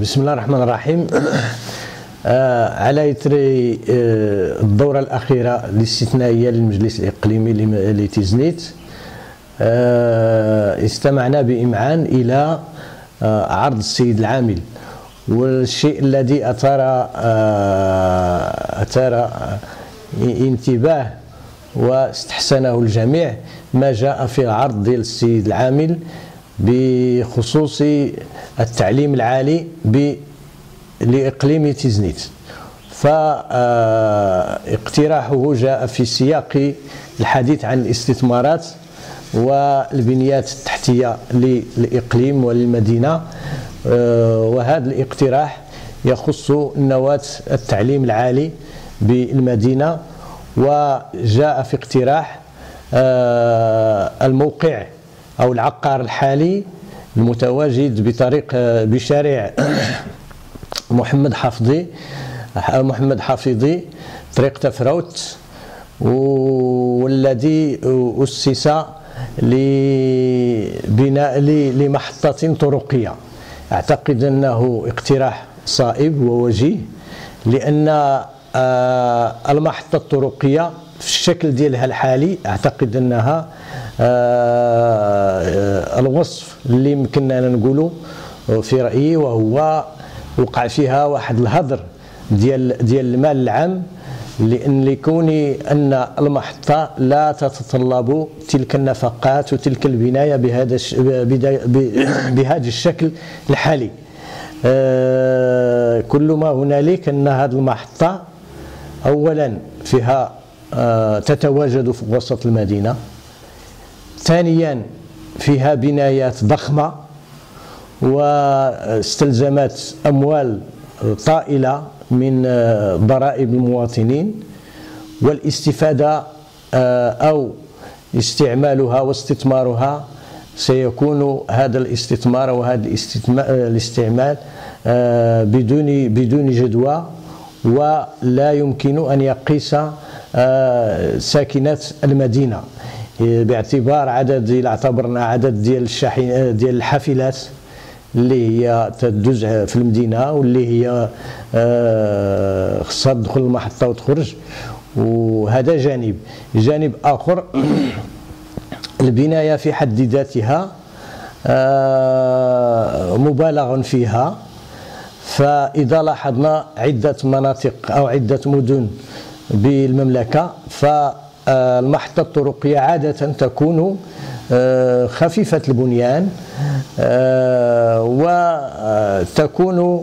بسم الله الرحمن الرحيم. على إثر الدورة الأخيرة الاستثنائية للمجلس الإقليمي لتيزنيت، استمعنا بإمعان إلى عرض السيد العامل، والشيء الذي أثار انتباه واستحسنه الجميع ما جاء في العرض ديال السيد العامل بخصوص التعليم العالي لإقليم تيزنيت. فاقتراحه جاء في سياق الحديث عن الاستثمارات والبنيات التحتية للإقليم وللمدينة، وهذا الاقتراح يخص نواة التعليم العالي بالمدينة. وجاء في اقتراح الموقع أو العقار الحالي المتواجد بشارع محمد حافظي طريق تفراوت، والذي أسس لبناء لمحطة طرقية. أعتقد أنه اقتراح صائب ووجيه، لأن المحطة الطرقية في الشكل ديالها الحالي أعتقد أنها الوصف اللي يمكننا نقوله في رأيي، وهو وقع فيها واحد الهدر ديال المال العام، لكون أن المحطة لا تتطلب تلك النفقات وتلك البناية بهذا الشكل الحالي. كل ما هنالك أن هذه المحطة أولا فيها تتواجد في وسط المدينة، ثانيا فيها بنايات ضخمة واستلزمت أموال طائلة من ضرائب المواطنين، والاستفادة أو استعمالها واستثمارها سيكون هذا الاستثمار وهذا الاستعمال بدون جدوى، ولا يمكن أن يقيس ساكنات المدينة، باعتبار عدد، إذا اعتبرنا عدد ديال الحافلات اللي هي تدوز في المدينة واللي هي خصها تدخل المحطة وتخرج. وهذا جانب آخر، البناية في حد ذاتها مبالغ فيها. فإذا لاحظنا عدة مناطق أو عدة مدن بالمملكة، فالمحطة الطرقية عادة تكون خفيفة البنيان، وتكون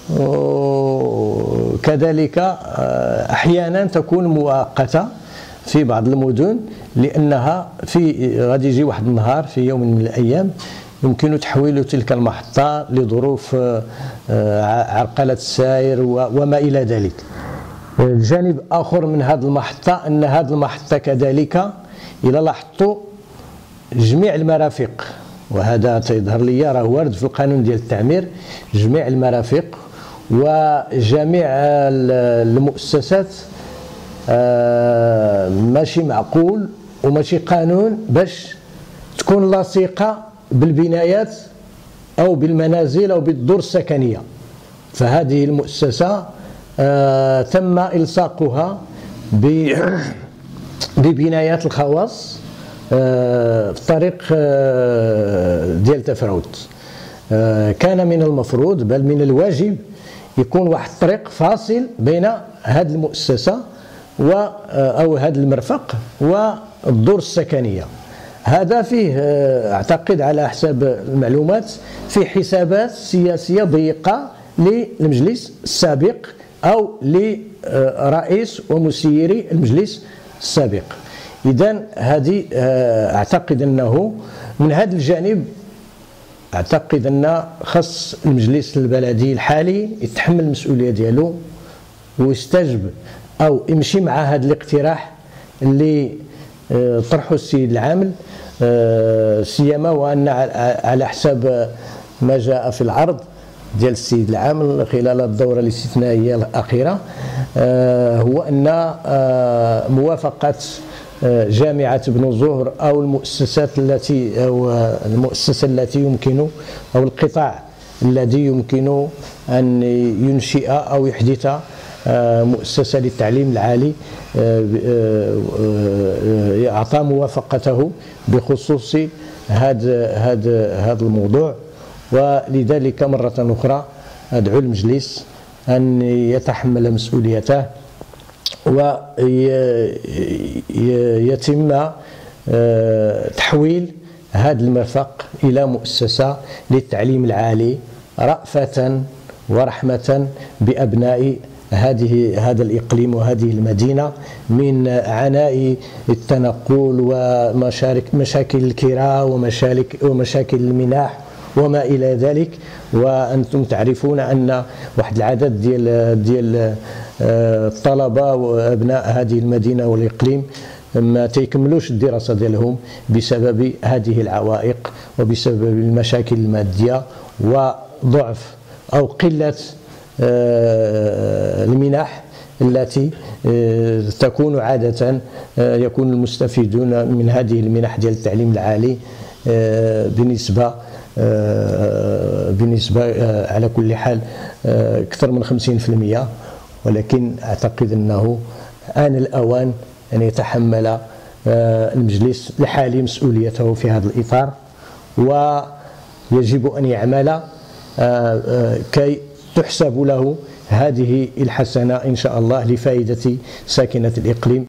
كذلك أحيانا تكون مؤقتة في بعض المدن، لأنها غادي يجي واحد النهار في يوم من الأيام يمكن تحويل تلك المحطة لظروف عرقلة السير وما إلى ذلك. الجانب آخر من هذه المحطة أن هذه المحطة كذلك إذا لاحظتوا جميع المرافق، وهذا تيظهر لي راه وارد في القانون ديال التعمير، جميع المرافق وجميع المؤسسات ماشي معقول وماشي قانون باش تكون لاصقة بالبنايات أو بالمنازل أو بالدور السكنية. فهذه المؤسسة تم إلصاقها ببنايات الخواص في طريق ديال تفراوت. كان من المفروض بل من الواجب يكون واحد الطريق فاصل بين هذه المؤسسة أو هذا المرفق والدور السكنية. هذا فيه أعتقد على حسب المعلومات في حسابات سياسية ضيقة للمجلس السابق أو لرئيس ومسيري المجلس السابق. إذن هذه أعتقد أنه من هذا الجانب أعتقد أن خص المجلس البلدي الحالي يتحمل المسؤولية ديالو ويستجب أو يمشي مع هذا الاقتراح اللي طرحه السيد العامل، سيما وأن على حسب ما جاء في العرض ديال السيد العامل خلال الدورة الاستثنائية الأخيرة، هو أن موافقة جامعة بن زهر أو المؤسسة التي يمكن أو القطاع الذي يمكن أن ينشئ أو يحدث مؤسسة للتعليم العالي أعطى موافقته بخصوص هذا الموضوع. ولذلك مرة أخرى أدعو المجلس أن يتحمل مسؤوليته ويتم تحويل هذا المرفق إلى مؤسسة للتعليم العالي رأفة ورحمة بأبناء هذا الإقليم وهذه المدينة من عناء التنقل ومشاكل الكراء ومشاكل المناح وما إلى ذلك. وأنتم تعرفون أن واحد العدد ديال الطلبة وأبناء هذه المدينة والإقليم ما تيكملوش الدراسة ديالهم بسبب هذه العوائق وبسبب المشاكل المادية وضعف أو قلة المنح التي تكون عادة يكون المستفيدون من هذه المنح ديال التعليم العالي بنسبة على كل حال أكثر من 50%. ولكن أعتقد أنه آن الأوان أن يتحمل المجلس الحالي مسؤوليته في هذا الإطار، ويجب أن يعمل كي تحسب له هذه الحسنة إن شاء الله لفائدة ساكنة الإقليم.